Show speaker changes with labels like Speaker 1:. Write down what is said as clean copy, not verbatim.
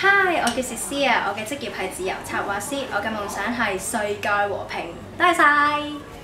Speaker 1: Hi，我叫薛詩啊，我嘅職業係自由插畫師，我嘅夢想係世界和平。多謝晒。